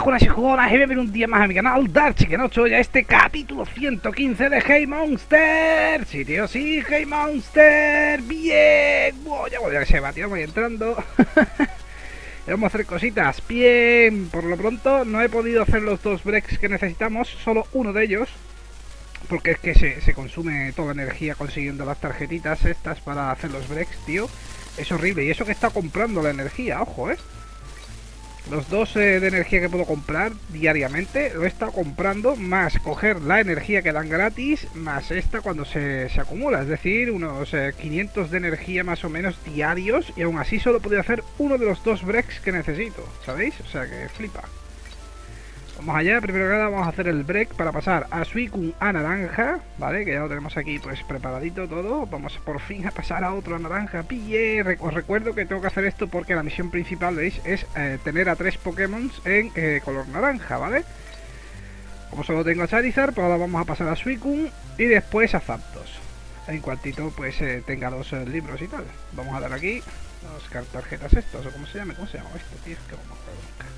jugonas y jugonas, y bienvenido un día más a mi canal Dark Chicken 8 y a este capítulo 115 de Hey Monster. Sí, tío, sí, Hey Monster. Bien. Wow, ya que se va, tío, voy entrando. Vamos a hacer cositas. Bien, por lo pronto no he podido hacer los dos breaks que necesitamos, solo uno de ellos. Porque es que se consume toda la energía consiguiendo las tarjetitas estas para hacer los breaks, tío. Es horrible, y eso que está comprando la energía, ojo, los dos de energía que puedo comprar diariamente, lo he estado comprando, más coger la energía que dan gratis, más esta cuando se acumula, es decir, unos 500 de energía más o menos diarios, y aún así solo he podido hacer uno de los dos breaks que necesito, ¿sabéis? O sea que flipa. Vamos allá, primero que nada vamos a hacer el break para pasar a Suicune a naranja, ¿vale? Que ya lo tenemos aquí pues preparadito todo. Vamos por fin a pasar a otro naranja. ¡Pille! Os recuerdo que tengo que hacer esto porque la misión principal, ¿veis? Es tener a 3 Pokémon en color naranja, ¿vale? Como solo tengo a Charizard, pues ahora vamos a pasar a Suicune y después a Zapdos. En cuantito pues tenga los libros y tal. Vamos a dar aquí las tarjetas estas, o ¿cómo se llama? ¿Cómo se llama esto, tío? Es que no me acuerdo nunca.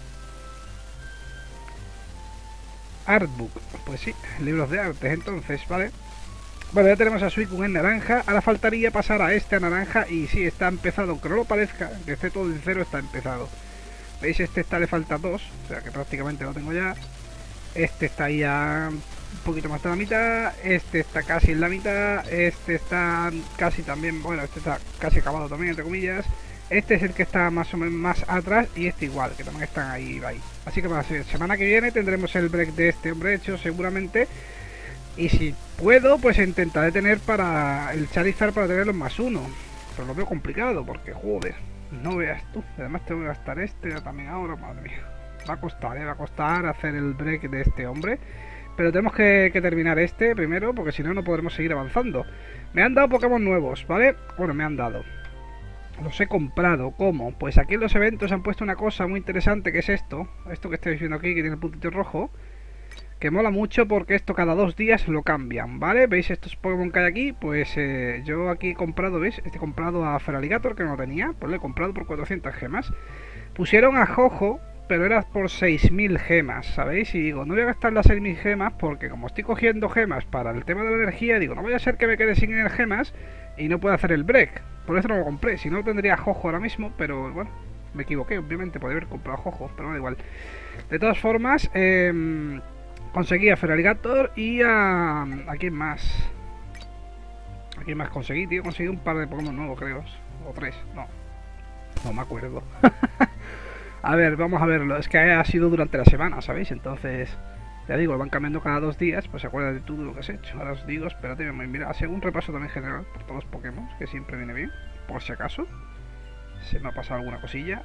Artbook, pues sí, libros de artes entonces, ¿vale? Bueno, ya tenemos a Suicune en naranja, ahora faltaría pasar a este a naranja y sí, está empezado, aunque no lo parezca, que esté todo en cero, está empezado. ¿Veis? Este le falta 2, o sea que prácticamente lo tengo ya. Este está ahí ya un poquito más de la mitad, este está casi en la mitad, este está casi también, bueno, este está casi acabado también, entre comillas. Este es el que está más o menos más atrás y este igual, que también están ahí. Así que para la semana que viene tendremos el break de este hombre hecho seguramente. Y si puedo, pues intentaré tener para el Charizard para tener los +1. Pero lo veo complicado porque, joder, no veas tú. Además tengo que gastar este también ahora, madre mía. Va a costar hacer el break de este hombre. Pero tenemos que terminar este primero porque si no, no podremos seguir avanzando. Me han dado Pokémon nuevos, ¿vale? Bueno, me han dado. Los he comprado. ¿Cómo? Pues aquí en los eventos han puesto una cosa muy interesante, que es esto que estáis viendo aquí, que tiene el puntito rojo, que mola mucho porque esto cada 2 días lo cambian, ¿vale? ¿Veis estos Pokémon que hay aquí? Pues yo aquí he comprado, ¿veis? He comprado a Feraligatr, que no lo tenía, pues lo he comprado por 400 gemas. Pusieron a Jojo, pero era por 6000 gemas, ¿sabéis? Y digo, no voy a gastar las 6000 gemas porque como estoy cogiendo gemas para el tema de la energía, digo, no voy a ser que me quede sin gemas y no pueda hacer el break. Por eso no lo compré, si no tendría Jojo ahora mismo, pero bueno, me equivoqué, obviamente, podría haber comprado Jojo, pero no da igual. De todas formas, conseguí a Feraligatr y a quién más. ¿A quién más conseguí, tío? Conseguí un par de Pokémon nuevos, creo, o 3, no me acuerdo. A ver, vamos a verlo, es que ha sido durante la semana, ¿sabéis? Entonces, ya digo, van cambiando cada 2 días, pues acuérdate tú de lo que has hecho. Ahora os digo, espérate, mira, hago un repaso también general por todos los Pokémon, que siempre viene bien, por si acaso se me ha pasado alguna cosilla.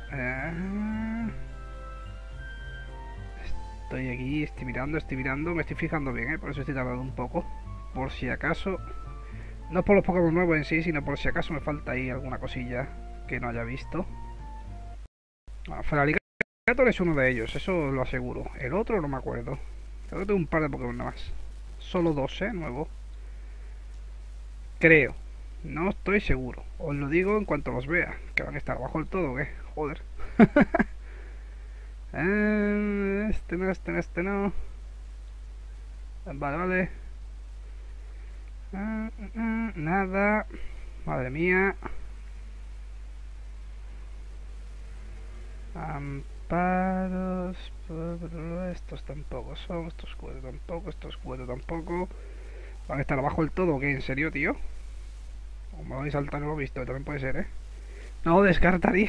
Estoy aquí, estoy mirando, me estoy fijando bien, por eso estoy tardando un poco, por si acaso, no por los Pokémon nuevos en sí, sino por si acaso me falta ahí alguna cosilla que no haya visto. Bueno, Feraligatr es uno de ellos, eso lo aseguro. El otro no me acuerdo. Creo que tengo un par de Pokémon nada más. Solo 2, nuevo. Creo. No estoy seguro. Os lo digo en cuanto los vea. Que van a estar abajo del todo, ¿qué? Joder. Este no. Vale. Nada. Madre mía. Amparos, estos tampoco son, estos 4 tampoco, estos 4 tampoco. Van a estar abajo del todo, ¿qué? ¿En serio, tío? O me vais a saltar, no lo he visto, también puede ser, No descartaría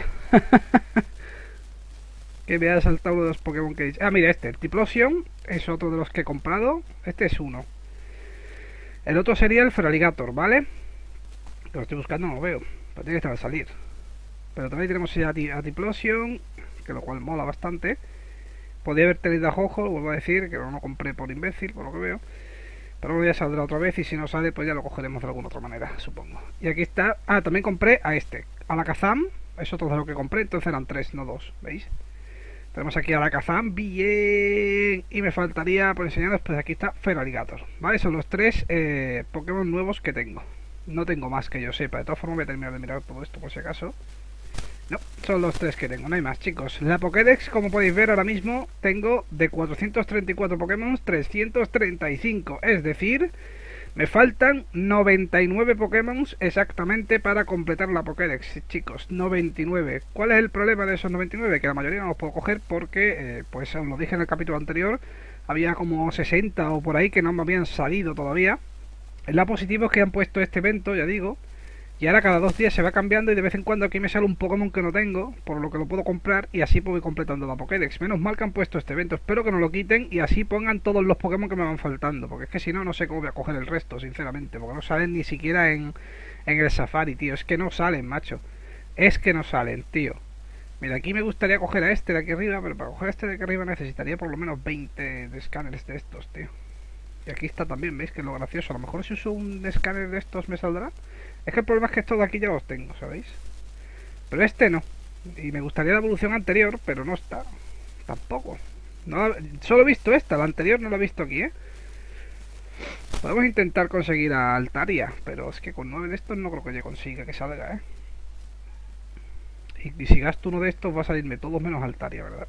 que me haya saltado uno de los Pokémon que dice. Ah, mira, el Typhlosion es otro de los que he comprado. Este es uno. El otro sería el Feraligatr, ¿vale? Lo estoy buscando, no lo veo, pero tiene que estar al salir. Pero también tenemos ya a Typhlosion, que lo cual mola bastante. Podría haber tenido a Jojo, lo vuelvo a decir, que no lo compré por imbécil, por lo que veo. Pero bueno, ya saldrá otra vez y si no sale, pues ya lo cogeremos de alguna otra manera, supongo. Y aquí está. Ah, también compré a Alakazam, es otro de lo que compré, entonces eran 3, no 2, ¿veis? Tenemos aquí a Alakazam, bien. Y me faltaría, por enseñaros, pues aquí está Feraligatr, ¿vale? Son los 3 Pokémon nuevos que tengo. No tengo más que yo sepa, de todas formas voy a terminar de mirar todo esto por si acaso. No, son los 3 que tengo, no hay más, chicos. La Pokédex, como podéis ver ahora mismo, tengo de 434 Pokémon 335. Es decir, me faltan 99 Pokémon exactamente para completar la Pokédex, chicos. 99. ¿Cuál es el problema de esos 99? Que la mayoría no los puedo coger porque, pues os lo dije en el capítulo anterior, había como 60 o por ahí que no me habían salido todavía. El positivo es que han puesto este evento, ya digo, y ahora cada 2 días se va cambiando y de vez en cuando aquí me sale un Pokémon que no tengo, por lo que lo puedo comprar y así voy completando la Pokédex. Menos mal que han puesto este evento, espero que no lo quiten y así pongan todos los Pokémon que me van faltando, porque es que si no, no sé cómo voy a coger el resto, sinceramente, porque no salen ni siquiera en el Safari, tío, es que no salen, macho. Es que no salen, tío. Mira, aquí me gustaría coger a este de aquí arriba, pero para coger a este de aquí arriba necesitaría por lo menos 20 de escáneres de estos, tío. Y aquí está también, ¿veis? Que es lo gracioso. A lo mejor si uso un escáner de estos me saldrá. Es que el problema es que estos de aquí ya los tengo, ¿sabéis? Pero este no. Y me gustaría la evolución anterior, pero no está. Tampoco. No, solo he visto esta, la anterior no la he visto aquí, ¿eh? Podemos intentar conseguir a Altaria, pero es que con 9 de estos no creo que yo consiga que salga, ¿eh? Y si gasto uno de estos va a salirme todos menos Altaria, ¿verdad?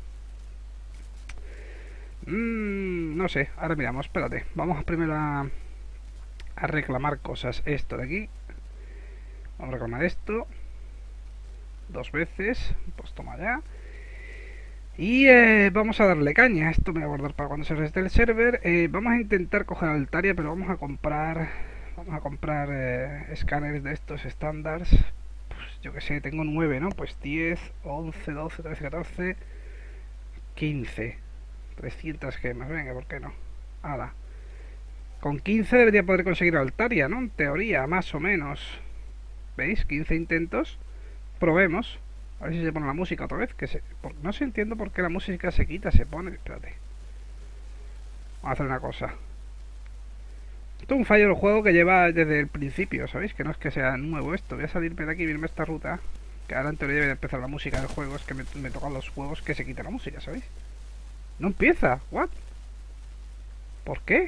No sé, ahora miramos, espérate. Vamos primero a reclamar cosas. Esto de aquí. Vamos a reclamar esto 2 veces. Pues toma ya. Y vamos a darle caña. Esto me voy a guardar para cuando se reste el server. Vamos a intentar coger Altaria, pero vamos a comprar escáneres de estos estándares. Pues yo que sé, tengo 9, ¿no? Pues 10, 11, 12, 13, 14, 15. 300 gemas, venga, ¿por qué no? Hala. Con 15 debería poder conseguir Altaria, ¿no? En teoría, más o menos. ¿Veis? 15 intentos. Probemos. A ver si se pone la música otra vez. No se entiendo por qué la música se quita, se pone. Espérate. Vamos a hacer una cosa. Esto es un fallo del juego que lleva desde el principio, ¿sabéis? Que no es que sea nuevo esto. Voy a salirme de aquí y irme a esta ruta. Que ahora en teoría debe empezar la música del juego. Es que me tocan los juegos que se quita la música, ¿sabéis? No empieza. ¿What? ¿Por qué?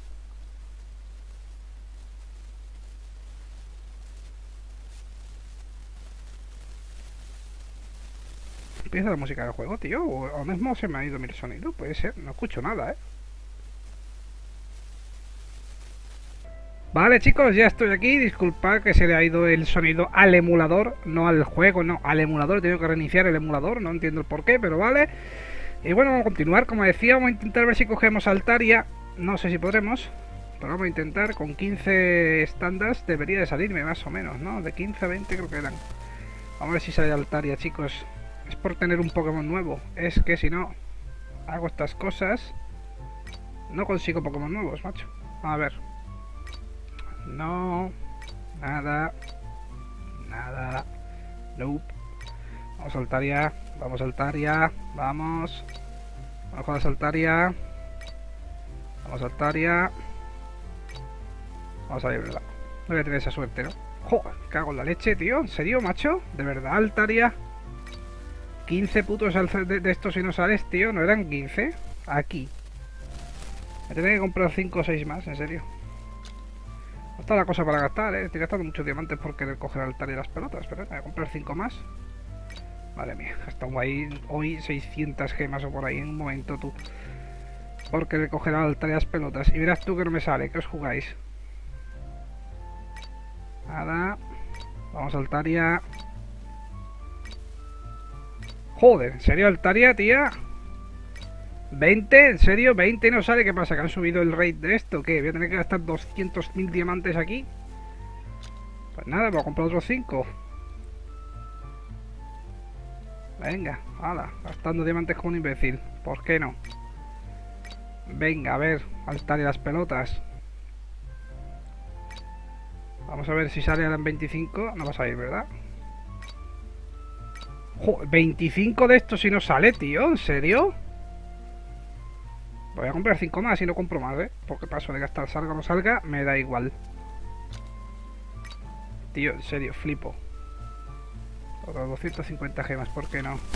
Empieza la música del juego, tío. O ahora mismo se me ha ido mi sonido. Puede ser. No escucho nada, ¿eh? Vale, chicos, ya estoy aquí. Disculpad que se le ha ido el sonido al emulador. No al juego, no. Al emulador. Tengo que reiniciar el emulador. No entiendo el porqué, pero vale. Y bueno, vamos a continuar. Como decía, vamos a intentar ver si cogemos Altaria. No sé si podremos. Pero vamos a intentar. Con 15 estándares debería de salirme más o menos, ¿no? De 15 a 20 creo que eran. Vamos a ver si sale Altaria, chicos. Es por tener un Pokémon nuevo. Es que si no hago estas cosas, no consigo Pokémon nuevos, macho. A ver. No. Nada. Nada. Nope. Vamos a Altaria. Vamos a Altaria. Vamos. Vamos a Altaria. Vamos a Altaria. Vamos a ir, ¿verdad? No voy a tener esa suerte, ¿no? ¡Joder! Cago en la leche, tío. ¿En serio, macho? ¿De verdad, Altaria? 15 putos de estos y no sales, tío. ¿No eran 15? Aquí. Me tendré que comprar 5 o 6 más, en serio. No está la cosa para gastar, Estoy gastando muchos diamantes por querer coger Altaria y las pelotas. Pero voy a comprar 5 más. Madre mía, gastamos ahí hoy 600 gemas o por ahí en un momento, tú. Por querer coger Altaria y las pelotas. Y verás tú que no me sale. ¿Qué os jugáis? Nada. Vamos a Altaria. Joder, ¿en serio Altaria, tía? ¿20? ¿En serio? ¿20 no sale? ¿Qué pasa? ¿Que han subido el rate de esto? ¿Qué? ¿Voy a tener que gastar 200.000 diamantes aquí? Pues nada, voy a comprar otros 5. Venga, hala, gastando diamantes como un imbécil. ¿Por qué no? Venga, a ver, Altaria las pelotas. Vamos a ver si sale ahora en 25. No va a salir, ¿verdad? Joder, 25 de estos si no sale, tío. ¿En serio? Voy a comprar 5 más y no compro más, porque paso de gastar salga o no salga, me da igual. Tío, en serio, flipo. Otras 250 gemas, ¿por qué no?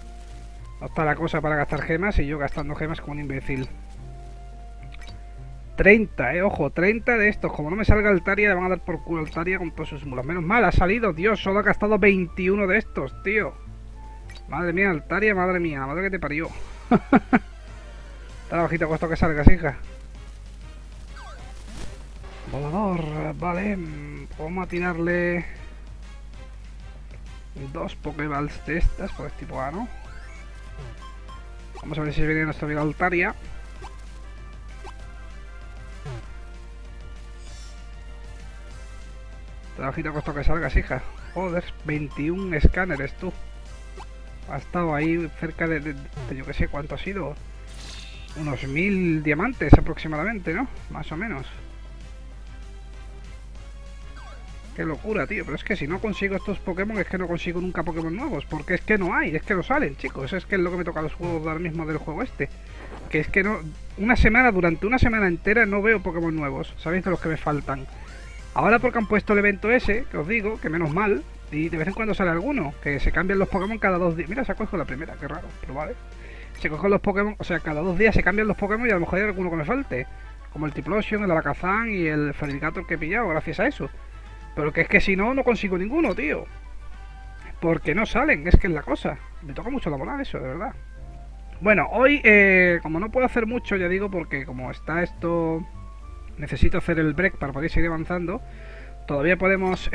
No está la cosa para gastar gemas y yo gastando gemas como un imbécil. 30, ojo, 30 de estos. Como no me salga Altaria, le van a dar por culo Altaria con todos sus mulas. Menos mal, ha salido, Dios, solo ha gastado 21 de estos, tío. Madre mía, Altaria, madre mía, la madre que te parió. Está bajito puesto que salgas, hija. Volador, vale. Vamos a tirarle 2 Pokéballs de estas, por este tipo A, ¿no? Vamos a ver si viene nuestro amigo Altaria. Trabajito costó que salgas, hija. Joder, 21 escáneres, tú. Ha estado ahí cerca de yo que sé cuánto ha sido. Unos 1000 diamantes aproximadamente, ¿no? Más o menos. Qué locura, tío. Pero es que si no consigo estos Pokémon, es que no consigo nunca Pokémon nuevos. Porque es que no hay, es que no salen, chicos. Es que es lo que me toca a los juegos ahora mismo del juego este. Que es que no... durante una semana entera no veo Pokémon nuevos. ¿Sabéis de los que me faltan? Ahora porque han puesto el evento ese, que os digo, que menos mal, y de vez en cuando sale alguno, que se cambian los Pokémon cada 2 días. Mira, se ha cogido la primera, qué raro, pero vale. Se cogen los Pokémon, o sea, cada 2 días se cambian los Pokémon y a lo mejor hay alguno que me falte. Como el Typhlosion, el Alakazam y el Feraligatr que he pillado gracias a eso. Pero que es que si no, no consigo ninguno, tío. Porque no salen, es que es la cosa. Me toca mucho la moral eso, de verdad. Bueno, hoy, como no puedo hacer mucho, ya digo, porque como está esto... Necesito hacer el break para poder seguir avanzando. Todavía podemos...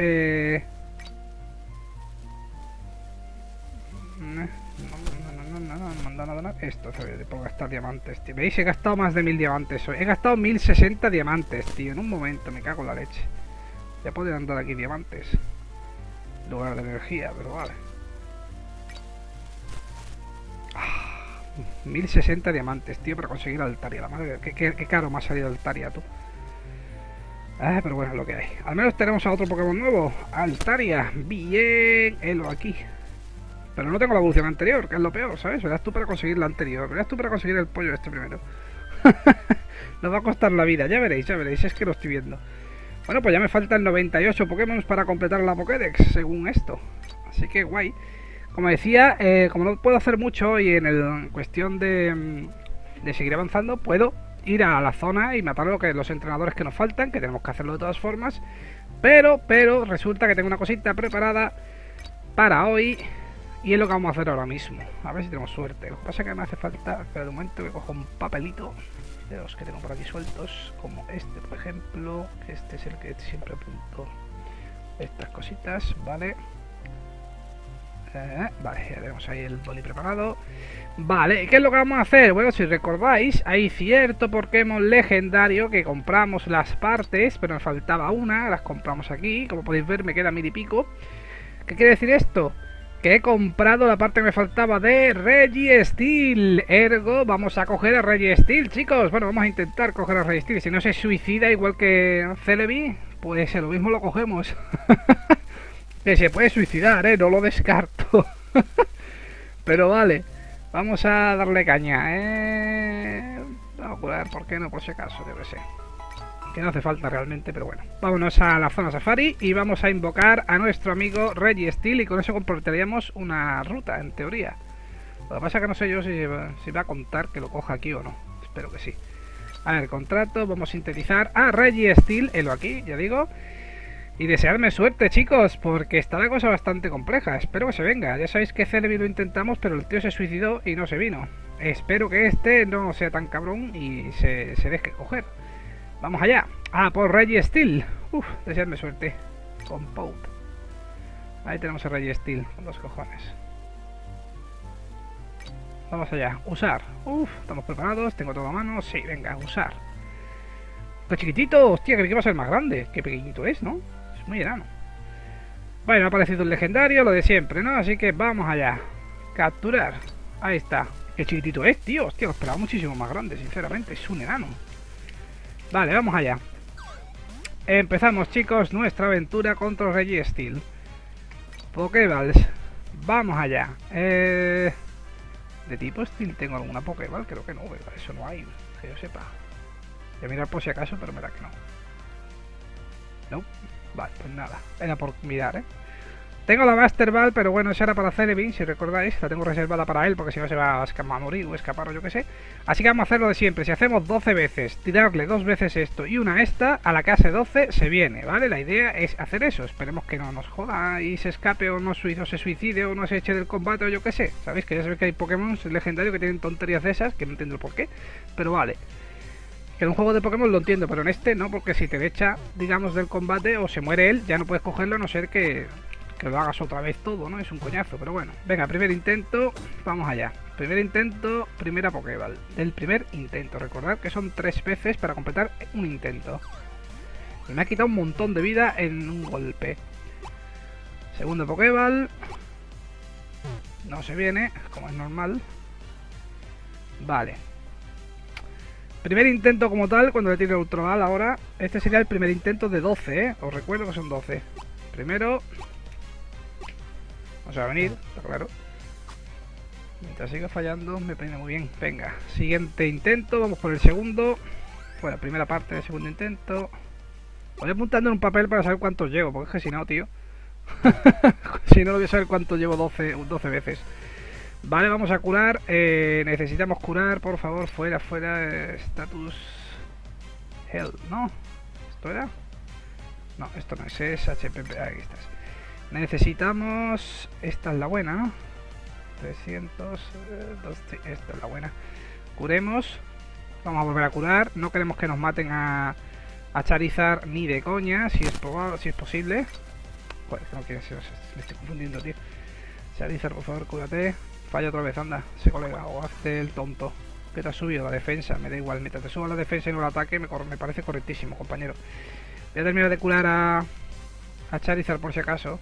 No, esto, puedo gastar diamantes, tío. ¿Veis? He gastado más de 1000 diamantes hoy. He gastado 1060 diamantes, tío. En un momento, me cago en la leche. Ya podrían andar aquí diamantes. Lugar de energía, pero vale. 1060 diamantes, tío, para conseguir Altaria. La madre, qué caro me ha salido Altaria, tú. Pero bueno, es lo que hay. Al menos tenemos a otro Pokémon nuevo. Altaria. Bien. Elo aquí. Pero no tengo la evolución anterior, que es lo peor, ¿sabes? Verás tú para conseguir la anterior. Verás tú para conseguir el pollo este primero. Nos va a costar la vida. Ya veréis, es que lo estoy viendo. Bueno, pues ya me faltan 98 Pokémon para completar la Pokédex, según esto. Así que guay. Como decía, como no puedo hacer mucho hoy en cuestión de seguir avanzando, puedo ir a la zona y matar los entrenadores que nos faltan, que tenemos que hacerlo de todas formas. Pero resulta que tengo una cosita preparada para hoy y es lo que vamos a hacer ahora mismo. A ver si tenemos suerte. Lo que pasa es que me hace falta, espera un momento que cojo un papelito de los que tengo por aquí sueltos, como este por ejemplo, que este es el que siempre apunto estas cositas, ¿vale? Vale, ya tenemos ahí el boli preparado. Vale, ¿qué es lo que vamos a hacer? Bueno, si recordáis, hay cierto Pokémon legendario que compramos las partes, pero nos faltaba una, las compramos aquí. Como podéis ver, me queda 1000 y pico. ¿Qué quiere decir esto? Que he comprado la parte que me faltaba de Registeel. Ergo, vamos a coger a Registeel, chicos. Bueno, vamos a intentar coger a Registeel. Si no se suicida igual que Celebi, pues lo mismo lo cogemos. Que se puede suicidar, no lo descarto. Pero vale, vamos a darle caña, Vamos a curar, ¿por qué no? Por si acaso, yo que sé. Que no hace falta realmente, pero bueno. Vámonos a la zona safari y vamos a invocar a nuestro amigo Registeel y con eso completaríamos una ruta, en teoría. Lo que pasa es que no sé yo si va a contar que lo coja aquí o no. Espero que sí. A ver, contrato, vamos a sintetizar a Registeel, helo aquí, ya digo. Y deseadme suerte, chicos, porque está la cosa bastante compleja. Espero que se venga. Ya sabéis que Celebi lo intentamos, pero el tío se suicidó y no se vino. Espero que este no sea tan cabrón y se deje coger. Vamos allá. Por Registeel. Deseadme suerte. Con Pope. Ahí tenemos a Registeel, con los cojones. Vamos allá. Usar. Estamos preparados. Tengo todo a mano. Sí, venga, usar. ¡Qué chiquitito! Hostia, creí que va a ser más grande. Qué pequeñito es, ¿no? Es muy enano. Bueno, ha aparecido el legendario, lo de siempre, ¿no? Así que vamos allá. Capturar. Ahí está. Qué chiquitito es, tío. Hostia, lo esperaba muchísimo más grande, sinceramente. Es un enano. Vale, vamos allá. Empezamos, chicos, nuestra aventura contra Registeel. Pokéballs. Vamos allá. De tipo Steel tengo alguna Pokéball. Creo que no, ¿verdad? Eso no hay, que yo sepa. Voy a mirar por si acaso, pero me da que no. No. Vale, pues nada. Era por mirar, Tengo la Master Ball, pero bueno, esa era para Celebi, si recordáis. La tengo reservada para él, porque si no se va a morir o escapar o yo que sé. Así que vamos a hacer lo de siempre. Si hacemos 12 veces, tirarle 2 veces esto y una esta, a la que hace 12 se viene, ¿vale? La idea es hacer eso. Esperemos que no nos joda y se escape o no se suicide o no se eche del combate o yo que sé. ¿Sabéis? Que ya sabéis que hay Pokémon legendarios que tienen tonterías de esas, que no entiendo el por qué. Pero vale. Que en un juego de Pokémon lo entiendo, pero en este no, porque si te echa, digamos, del combate o se muere él, ya no puedes cogerlo a no ser que lo hagas otra vez todo, ¿no? Es un coñazo, pero bueno. Venga, primer intento, vamos allá. Primer intento, primera Pokéball. Del primer intento, recordad que son 3 veces para completar un intento. Y me ha quitado un montón de vida en un golpe. Segundo Pokéball. No se viene, como es normal. Vale. Primer intento como tal, cuando le tire el Ultra Ball ahora. Este sería el primer intento de 12, ¿eh? Os recuerdo que son 12. Primero... no se va a venir, está claro. Mientras siga fallando, me peine muy bien. Venga, siguiente intento, vamos por el segundo. Bueno, primera parte del segundo intento. Voy apuntando en un papel para saber cuántos llevo, porque es que si no, tío. Si no, lo voy a saber cuántos llevo 12 veces. Vale, vamos a curar. Necesitamos curar, por favor, fuera. Status Health, ¿no? ¿Esto era? No, esto no es HPP, aquí estás. Necesitamos... esta es la buena, ¿no? 300... esta es la buena. Curemos. Vamos a volver a curar. No queremos que nos maten a Charizard ni de coña, si es posible. Joder, que no quiere ser... me estoy confundiendo, tío. Charizard, por favor, cúrate. Falla otra vez, anda, ese colega. O hazte el tonto. Que te has subido la defensa, me da igual. Mientras te suba la defensa y no el ataque, me parece correctísimo, compañero. Voy a terminar de curar a Charizard por si acaso.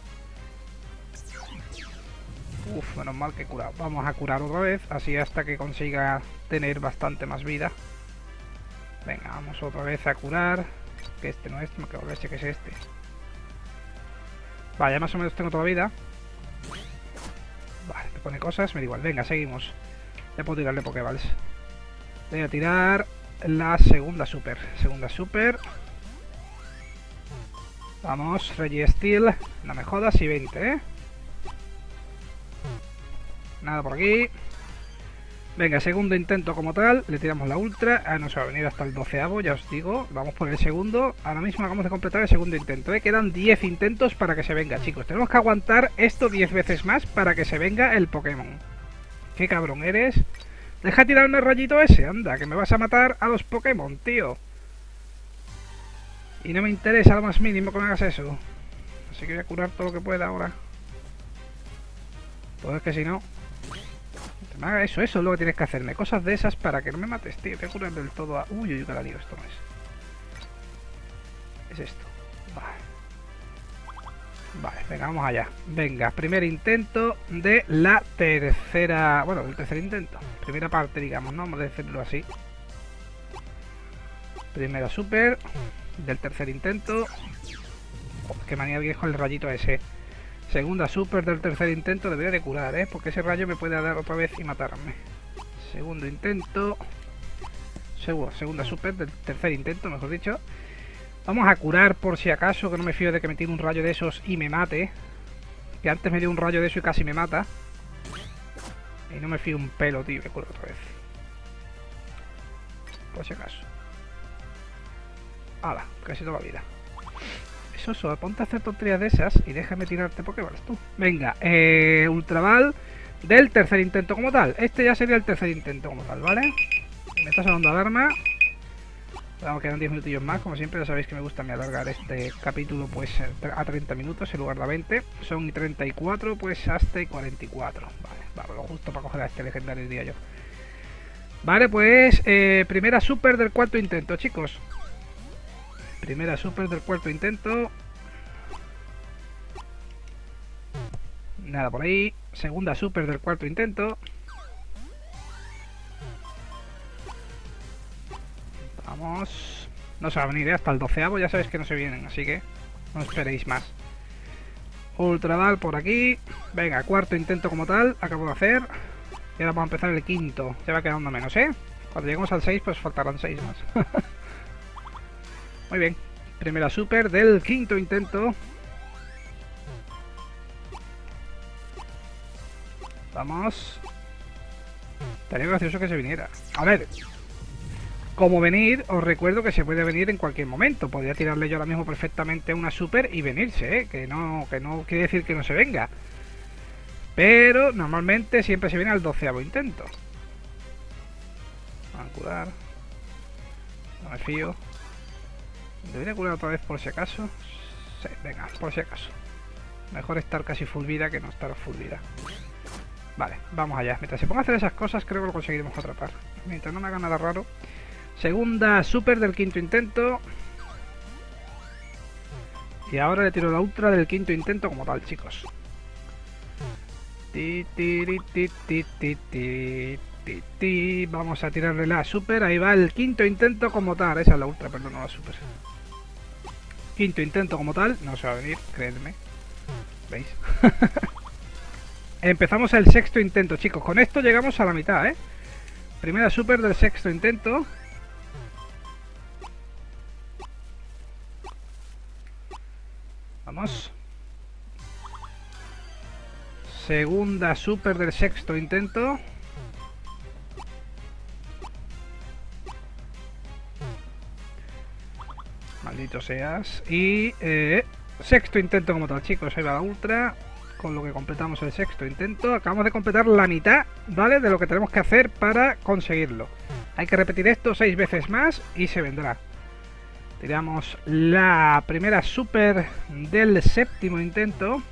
Uf, menos mal que he curado. Vamos a curar otra vez, así hasta que consiga tener bastante más vida. Venga, vamos otra vez a curar. Que este no es, me cago en leche, que es este. Vale, ya más o menos tengo toda vida. Vale, me pone cosas, me da igual. Venga, seguimos. Ya puedo tirarle Pokéballs. Voy a tirar la segunda super. Vamos, Registeel. No me jodas, y 20, ¿eh? Nada por aquí. Venga, segundo intento como tal. Le tiramos la ultra. Ah, no se va a venir hasta el 12avo, ya os digo. Vamos por el segundo. Ahora mismo acabamos de completar el segundo intento, ¿eh? Quedan 10 intentos para que se venga, chicos. Tenemos que aguantar esto 10 veces más para que se venga el Pokémon. Qué cabrón eres. Deja tirarme el rayito ese, anda, que me vas a matar a los Pokémon, tío. Y no me interesa lo más mínimo que me hagas eso. Así que voy a curar todo lo que pueda ahora. Pues es que si no... me haga eso es lo que tienes que hacerme. Cosas de esas para que no me mates, tío. Voy a curar del todo a... uy, que la lío, esto no es. Es esto. Vale, venga, vamos allá. Venga, primer intento de la tercera... bueno, del tercer intento. Primera parte, digamos, ¿no? Vamos a decirlo así. Primera super del tercer intento. Joder, qué manía viejo el rayito ese. Segunda super del tercer intento. Debería de curar, ¿eh? Porque ese rayo me puede dar otra vez y matarme. Segundo intento. Segunda super del tercer intento, mejor dicho. Vamos a curar por si acaso, que no me fío de que me tire un rayo de esos y me mate. Que antes me dio un rayo de eso y casi me mata. Y no me fío un pelo, tío. Que curo otra vez. Por si acaso. ¡Hala! Casi toda la vida. Eso, ponte a hacer tonterías de esas y déjame tirarte Pokéballs tú. Venga, Ultra Ball del tercer intento como tal. Este ya sería el tercer intento como tal, ¿vale? Me está sonando alarma. Vamos, quedan 10 minutillos más. Como siempre, ya sabéis que me gusta alargar este capítulo pues a 30 minutos en lugar de a 20. Son 34, pues hasta 44. Vale, lo justo para coger a este legendario, diría yo. Vale, pues primera super del cuarto intento, chicos. Primera super del cuarto intento. Nada por ahí. Segunda super del cuarto intento. Vamos. No se va a venir hasta el 12avo. Ya sabéis que no se vienen, así que no esperéis más. Ultra Ball por aquí. Venga, cuarto intento como tal. Acabo de hacer. Y ahora vamos a empezar el quinto. Ya va quedando menos, ¿eh? Cuando lleguemos al 6 pues faltarán 6 más. Muy bien. Primera super del quinto intento. Vamos. Estaría gracioso que se viniera. A ver, como venir, os recuerdo que se puede venir en cualquier momento. Podría tirarle yo ahora mismo perfectamente una super y venirse, ¿eh? Que no quiere decir que no se venga. Pero normalmente siempre se viene al 12º intento. Vamos a curar. No me fío. ¿Debería curar otra vez por si acaso? Sí, venga, por si acaso. Mejor estar casi full vida que no estar full vida. Vale, vamos allá. Mientras se ponga a hacer esas cosas, creo que lo conseguiremos atrapar. Mientras no me haga nada raro. Segunda super del 5º intento. Y ahora le tiro la ultra del 5º intento como tal, chicos. Vamos a tirarle la super. Ahí va el 5º intento como tal. Esa es la ultra, perdón, no la super. 5º intento como tal. No se va a venir, creedme. ¿Veis? Empezamos el 6º intento, chicos. Con esto llegamos a la mitad, ¿eh? Primera super del 6º intento. Vamos. Segunda super del 6º intento. Maldito seas. Y 6º intento como tal, chicos. Ahí va la ultra. Con lo que completamos el 6º intento. Acabamos de completar la mitad, ¿vale? De lo que tenemos que hacer para conseguirlo. Hay que repetir esto 6 veces más y se vendrá. Tiramos la primera super del 7º intento.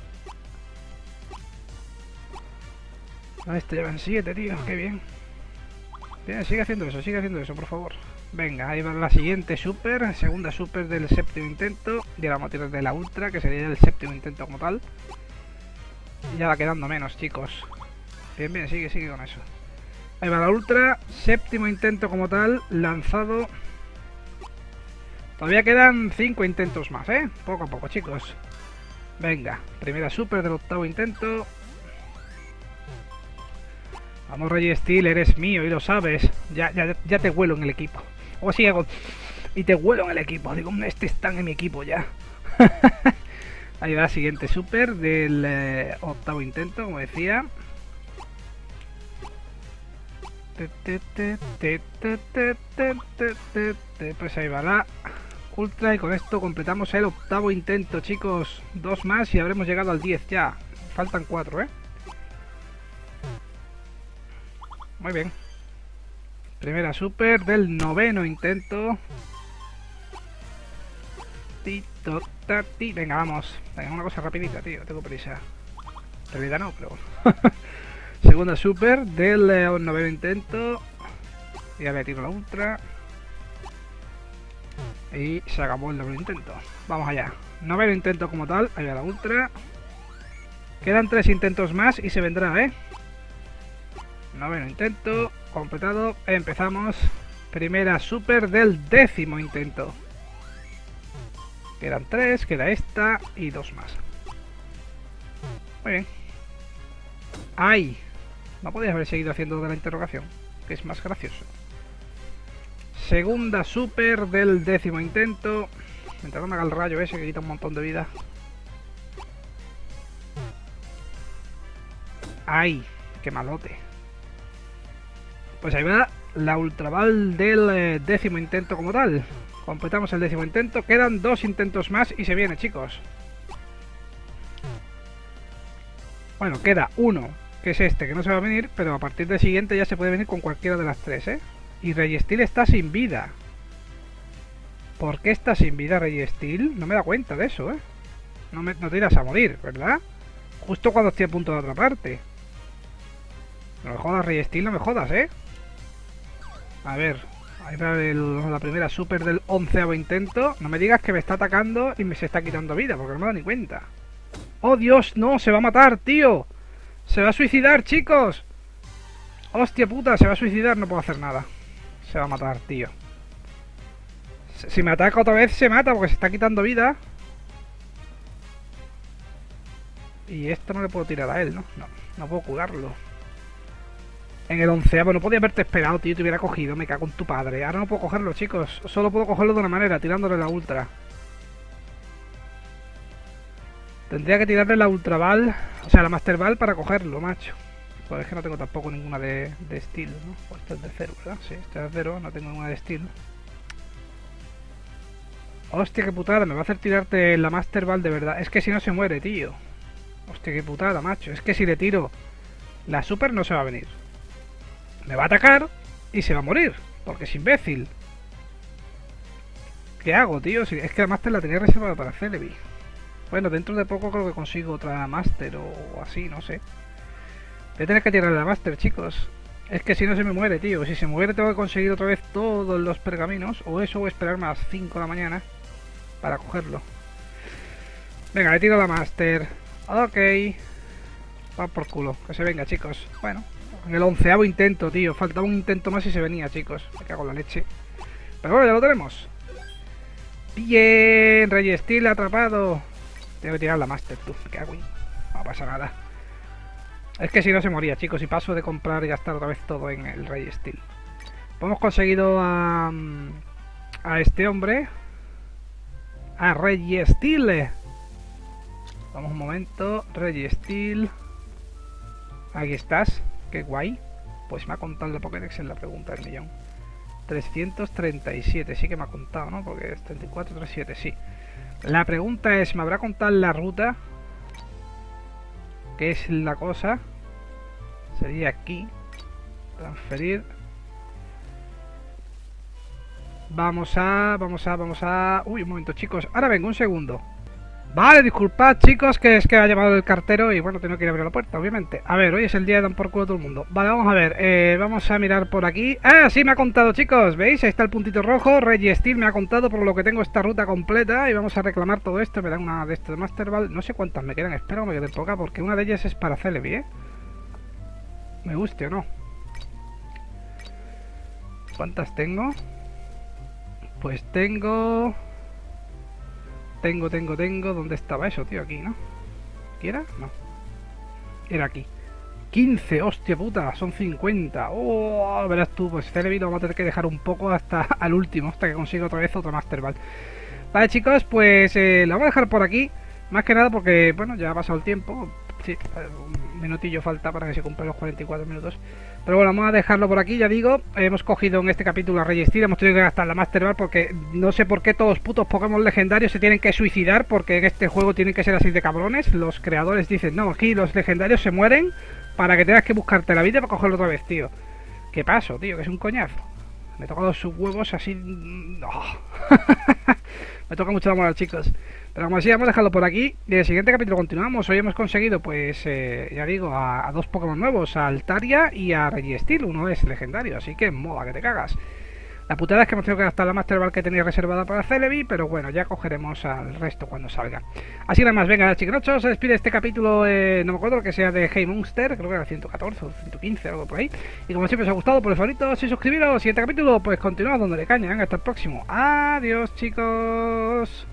Este llevan 7, tío. Qué bien. Bien, sigue haciendo eso, por favor. Venga, ahí va la siguiente super. Segunda super del 7º intento. Y ahora vamos a tirar de la ultra, que sería el 7º intento como tal. Ya va quedando menos, chicos. Bien, bien, sigue con eso. Ahí va la ultra. 7º intento como tal. Lanzado. Todavía quedan 5 intentos más, ¿eh? Poco a poco, chicos. Venga, primera super del 8º intento. Vamos, Registeel, eres mío y lo sabes. Ya te huelo en el equipo. O así hago. Y te huelo en el equipo. Digo, este está en mi equipo ya. Ahí va la siguiente super del 8º intento, como decía. Pues ahí va la ultra y con esto completamos el 8º intento, chicos. 2 más y habremos llegado al 10 ya. Faltan 4, ¿eh? Muy bien. Primera super del 9º intento. Venga, vamos. Venga, una cosa rapidita, tío. Tengo prisa. En realidad no, pero... Segunda super del 9º intento. Y ahora tiro la ultra. Y se acabó el 9º intento. Vamos allá. 9º intento como tal. Ahí va la ultra. Quedan 3 intentos más y se vendrá, ¿eh? 9º intento. Completado. Empezamos. Primera super del 10º intento. Quedan 3, queda esta y 2 más. Muy bien. ¡Ay! No podías haber seguido haciendo de la interrogación, que es más gracioso. Segunda super del 10º intento. Mientras no me haga el rayo ese que quita un montón de vida. ¡Ay! ¡Qué malote! Pues ahí va la ultraval del 10º intento como tal. Completamos el 10º intento. Quedan 2 intentos más y se viene, chicos. Bueno, queda uno, que es este, que no se va a venir, pero a partir del siguiente ya se puede venir con cualquiera de las 3, ¿eh? Y Registeel está sin vida. ¿Por qué está sin vida Registeel? No me da cuenta de eso, ¿eh? No te irás a morir, ¿verdad? Justo cuando estoy a punto de atraparte. No me jodas, Registeel, no me jodas, ¿eh? A ver, ahí va la primera super del 11º intento. No me digas que me está atacando y me se está quitando vida, porque no me da ni cuenta. ¡Oh, Dios! ¡No! ¡Se va a matar, tío! ¡Se va a suicidar, chicos! ¡Hostia puta! Se va a suicidar, no puedo hacer nada. Se va a matar, tío. Si me ataca otra vez, se mata porque se está quitando vida. Y esto no le puedo tirar a él, ¿no? No puedo curarlo. En el 11º, no podía haberte esperado, tío, te hubiera cogido, me cago en tu padre. Ahora no puedo cogerlo, chicos. Solo puedo cogerlo de una manera, tirándole la ultra. Tendría que tirarle la ultra ball, o sea, la master ball para cogerlo, macho. chicos. Es que no tengo tampoco ninguna de Steel, ¿no? Pues esta es de 0, ¿verdad? Sí, esta es de 0, no tengo ninguna de Steel. Hostia, qué putada, me va a hacer tirarte la Master Ball de verdad. Es que si no se muere, tío. Hostia, qué putada, macho. Es que si le tiro la Super no se va a venir. Me va a atacar y se va a morir, porque es imbécil. ¿Qué hago, tío? Si es que la Master la tenía reservada para Celebi. Bueno, dentro de poco creo que consigo otra Master o así, no sé. Voy a tener que tirar la Master, chicos. Es que si no se me muere, tío. Si se muere tengo que conseguir otra vez todos los pergaminos. O eso, o esperarme a las 5 de la mañana para cogerlo. Venga, le tiro la Master. Ok. Va por culo. Que se venga, chicos. Bueno, en el 11º intento, tío. Faltaba un intento más y se venía, chicos. Me cago en la leche. Pero bueno, ya lo tenemos. Bien, Rey Steel atrapado. Tengo que tirar la Master, tú. Me cago en... No pasa nada. Es que si no se moría, chicos. Y paso de comprar y gastar otra vez todo en el Rey Steel. Pues hemos conseguido a este hombre. A Rey Steel. Vamos un momento. Rey Steel. Aquí estás. Qué guay. Pues me ha contado el de Pokédex en la pregunta del millón. 337, sí que me ha contado, ¿no? Porque es 3437, sí. La pregunta es, ¿me habrá contado la ruta? ¿Qué es la cosa? Sería aquí. Transferir. Vamos a... Uy, un momento, chicos. Ahora vengo, un segundo. Vale, disculpad, chicos, que es que ha llamado el cartero y bueno, tengo que ir a abrir la puerta, obviamente. A ver, hoy es el día de dar por culo a todo el mundo. Vale, vamos a ver, vamos a mirar por aquí. ¡Ah, sí, me ha contado, chicos! ¿Veis? Ahí está el puntito rojo. Rey Steel me ha contado por lo que tengo esta ruta completa y vamos a reclamar todo esto. Me dan una de estas de Master Ball. No sé cuántas me quedan, espero que me queden pocas porque una de ellas es para Celebi, ¿eh? Me guste o no. ¿Cuántas tengo? Pues tengo... ¿Dónde estaba eso, tío? Aquí, ¿no? ¿Aquí era? No. Era aquí. 15, hostia puta, son 50. Oh, verás tú, pues Celebi lo vamos a tener que dejar un poco hasta al último, hasta que consiga otra vez otra Master Ball. Vale, chicos, pues lo vamos a dejar por aquí. Más que nada porque, bueno, ya ha pasado el tiempo. Sí, un minutillo falta para que se cumplan los 44 minutos. Pero bueno, vamos a dejarlo por aquí, ya digo. Hemos cogido en este capítulo a Rey Steel, hemos tenido que gastar la Master Ball porque no sé por qué todos los putos Pokémon legendarios se tienen que suicidar, porque en este juego tienen que ser así de cabrones. Los creadores dicen, no, aquí los legendarios se mueren para que tengas que buscarte la vida para cogerlo otra vez, tío. ¿Qué paso, tío? Que es un coñazo. Me he tocado sus huevos así... Oh. Me toca mucho la moral, chicos. Pero como decía, vamos a dejarlo por aquí. Y en el siguiente capítulo continuamos. Hoy hemos conseguido, pues, ya digo, a dos Pokémon nuevos. A Altaria y a Rey Steel. Uno es legendario, así que moda que te cagas. La putada es que hemos tenido que gastar la Master Ball que tenía reservada para Celebi, pero bueno, ya cogeremos al resto cuando salga. Así nada más, venga, chicos, se despide este capítulo, no me acuerdo lo que sea, de Hey Monster, creo que era el 114 o 115, algo por ahí. Y como siempre os ha gustado, por favoritos y suscribiros. Siguiente capítulo, pues continuamos dándole caña, venga, hasta el próximo. Adiós, chicos.